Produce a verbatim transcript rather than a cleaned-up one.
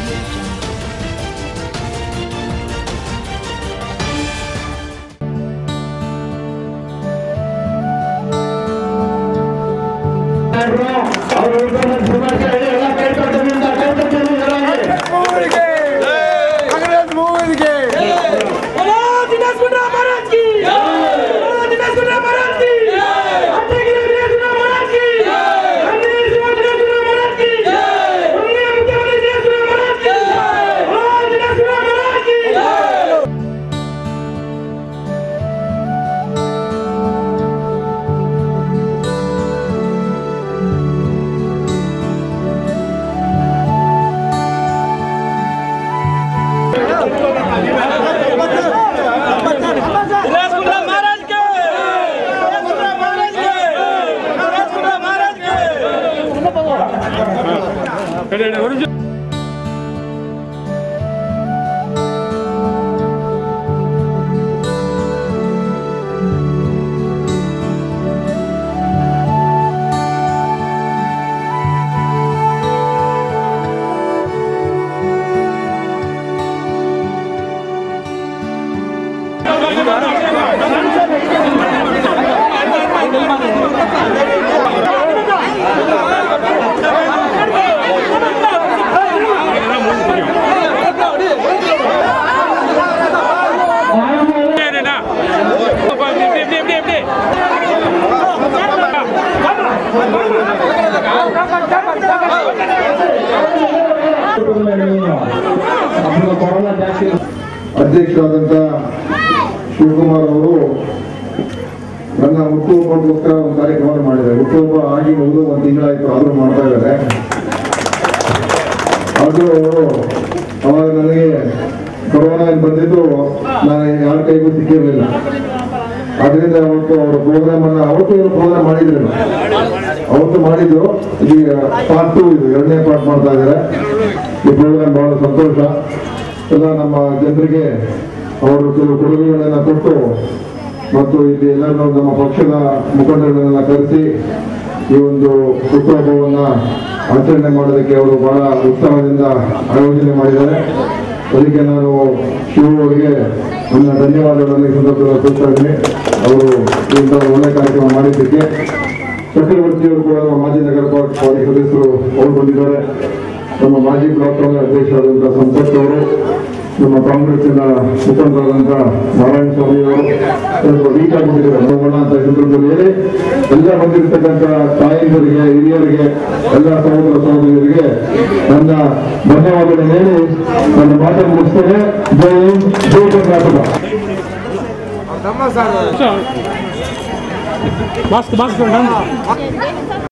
ಅಧ್ಯಕ್ಷರಾದಂಥ ಶಿವಕುಮಾರ್ ಅವರು ನನ್ನ ಹುಟ್ಟುಹಬ್ಬಕ್ಕೋಸ್ಕರ ಒಂದು ಕಾರ್ಯಕ್ರಮ ಮಾಡಿದ್ದಾರೆ. ಹುಟ್ಟುಹಬ್ಬ ಆಗಿ ಮುಗಿದು ಒಂದು ತಿಂಗಳಾಯ್ತು, ಆದರೂ ಮಾಡ್ತಾ ಇದ್ದಾರೆ. ಆದರೂ ಅವರು ಅವಾಗ ನನಗೆ ಕೊರೋನಾ ಬಂದಿದ್ದು ನಾನು ಯಾರ ಕೈಗೂ ಸಿಕ್ಕಿರಲಿಲ್ಲ. ಅದರಿಂದ ಅವತ್ತು ಅವರ ಪ್ರೋಗ್ರಾಮ್ ಅನ್ನ ಅವತ್ತು ಏನು ಪ್ರೋಗ್ರಾಮ್ ಮಾಡಿದ್ರು ಅವತ್ತು ಮಾಡಿದ್ರು. ಈಗ ಪಾರ್ಟ್ ಟು ಇದು ಎರಡನೇ ಪಾರ್ಟ್ ಮಾಡ್ತಾ ಇದ್ದಾರೆ. ಈ ಪ್ರೋಗ್ರಾಮ್ ಬಹಳ ಸಂತೋಷ. ಎಲ್ಲ ನಮ್ಮ ಜನರಿಗೆ ಅವರು ಕೆಲವು ಕೊಡುಗೆಗಳನ್ನ ಕೊಟ್ಟು ಮತ್ತು ಇಲ್ಲಿ ಎಲ್ಲರನ್ನೂ ನಮ್ಮ ಪಕ್ಷದ ಮುಖಂಡರನ್ನೆಲ್ಲ ಕರೆಸಿ ಈ ಒಂದು ಹುಟ್ಟುಹಬ್ಬವನ್ನ ಆಚರಣೆ ಮಾಡೋದಕ್ಕೆ ಅವರು ಬಹಳ ಉತ್ಸಾಹದಿಂದ ಆಯೋಜನೆ ಮಾಡಿದ್ದಾರೆ. ಅದಕ್ಕೆ ನಾನು ಶಿವ ಅವರಿಗೆ ನನ್ನ ಧನ್ಯವಾದಗಳನ್ನು ಈ ಸಂದರ್ಭದಲ್ಲಿ ತಿಳಿಸ್ತಾ ಇದ್ದೀನಿ. ಅವರು ಇಂಥ ಒಳ್ಳೆ ಕಾರ್ಯಕ್ರಮ ಮಾಡಿದ್ದಕ್ಕೆ. ಚಕ್ರವರ್ತಿಯವರು ಕೂಡ ನಮ್ಮ ಮಾಜಿ ನಗರ ಪಾಲಿಕೆ ಸದಸ್ಯರು ಅವರು ಬಂದಿದ್ದಾರೆ. ನಮ್ಮ ಮಾಜಿ ಬ್ಲಾಕ್ ಕಾಂಗ್ರೆಸ್ ಅಧ್ಯಕ್ಷರಾದಂತಹ ಸಂಪತ್ ಅವರು, ನಮ್ಮ ಕಾಂಗ್ರೆಸ್ಸಿನ ಮುಖಂಡರಾದಂಥ ನಾರಾಯಣ ಸ್ವಾಮಿ ಅವರು ವೀಕ್ ಆಗಿಬಿಟ್ಟಿದ್ದಾರೆ ಹೋಗೋಣ ಅಂತ ಸಂದರ್ಭದಲ್ಲಿ ಹೇಳಿ ಎಲ್ಲ ಬಂದಿರತಕ್ಕಂಥ ತಾಯಂದರಿಗೆ, ಹಿರಿಯರಿಗೆ, ಎಲ್ಲ ಸಹೋದರ ಸಹೋದರಿಯರಿಗೆ ನನ್ನ ಧನ್ಯವಾದಗಳನ್ನು ಹೇಳಿ ನನ್ನ ಮಾತನ್ನು ಮುಗಿಸ್ತೇನೆ. ಜೈ ಹಿಂದ್, ಜೈ ಕರ್ನಾಟಕ. Mask mask